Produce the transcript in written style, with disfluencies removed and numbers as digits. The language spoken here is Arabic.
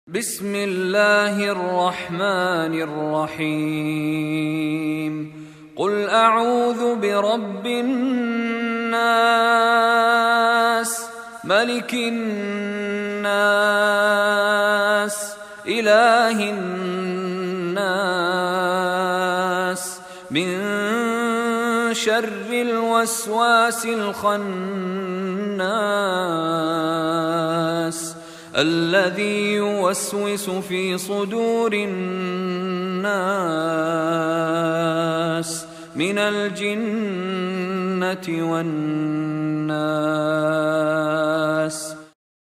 بسم الله الرحمن الرحيم قل أعوذ برب الناس ملك الناس إله الناس من شر الوسواس الخناس الذي يوسوس في صدور الناس من الجنة والناس.